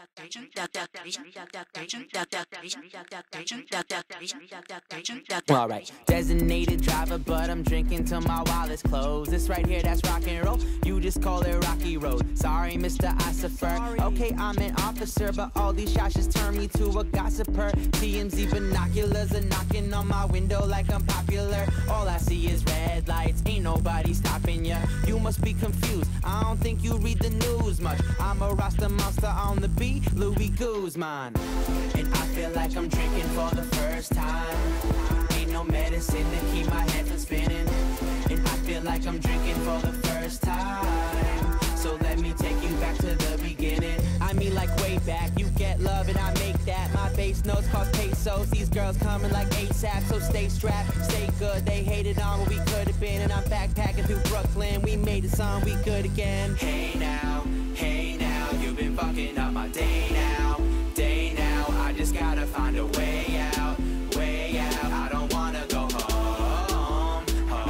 Alright, designated driver, but I'm drinking till my wallet's closed. This right here, that's rock and roll. You just call it Rocky Road. Sorry, Mr. Ossifer. Okay, I'm an officer, but all these shots just turn me to a gossiper. TMZ binoculars are knocking on my window like I'm popular. All I see is red lights, ain't nobody stopping ya. You must be confused, I don't think you read the news much. I'm a Rasta monster on the beat, Louis Guzman. And I feel like I'm drinking for the first time. Ain't no medicine to keep my head from spinning. And I feel like I'm drinking for the first time. So let me take you back to the beginning. I mean like way back, you get love and I make that. My bass notes cost pesos, these girls coming like ASAP. So stay strapped, stay good, they hated on what we could have been. And I'm backpacking through Brooklyn, we made a song, we good again. Hey now, you've been fucking up my day now. I just gotta find a way out, I don't wanna go home.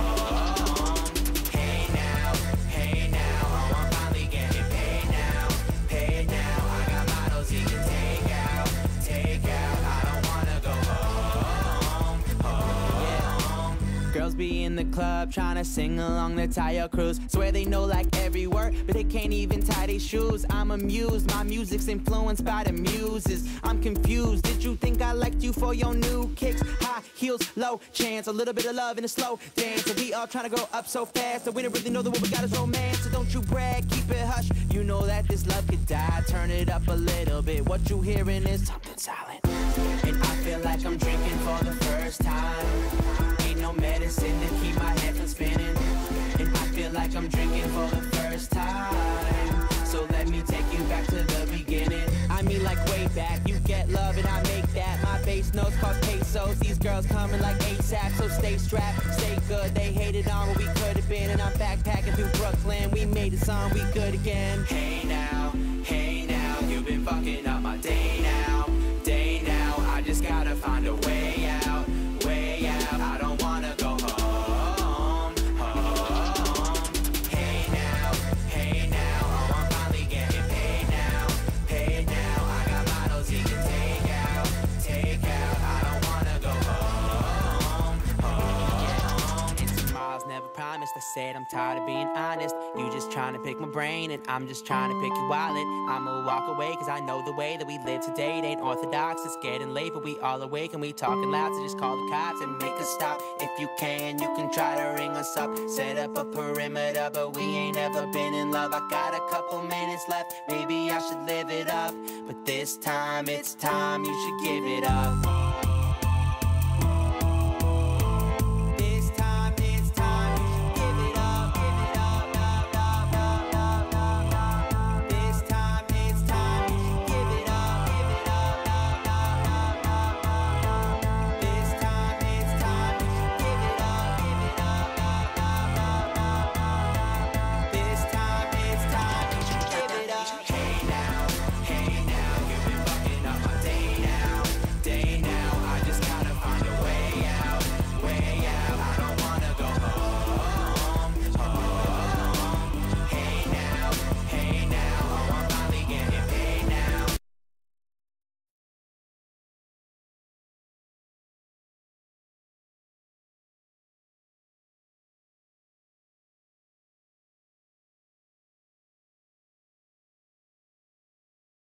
Hey now, oh I'm finally getting paid now. I got models he can take out, I don't wanna go home. Girls be in the club trying to sing along the Tayo Cruz. Swear they know like every word, but they can't even tie their shoes. I'm amused, my music's influenced by the muses. I'm confused, did you think I liked you for your new kicks? High heels, low chance, a little bit of love in a slow dance. And we all trying to grow up so fast, and we don't really know that what we got is romance. So don't you brag, keep it hush, you know that this love could die. Turn it up a little bit, what you hearing is something silent. And I feel like I'm drinking for the first time. Ain't no medicine to keep my head from spinning. And I feel like I'm drinking for the first time. So let me take you back to the beginning. I mean like way back, you get love and I make that. My bass notes cost pesos, these girls coming like ASAP. So stay strapped, stay good, they hated on what we could have been. And I'm backpacking through Brooklyn, we made a song, we good again. Hey now, you've been fucking up my day now. I just gotta find a way out, I don't wanna go home. Hey now, oh I'm finally getting paid now. I got models he can take out, I don't wanna go home. And tomorrow's never promised, I said I'm tired of being honest. You just trying to pick my brain and I'm just trying to pick your wallet. I'ma walk away cause I know the way that we live today, it ain't orthodox. It's getting late but we all awake and we talking loud, so just call the cops and make us stop. If you can try to ring us up. Set up a perimeter but we ain't ever been in love. I got a couple minutes left, maybe I should live it up. But this time, it's time you should give it up.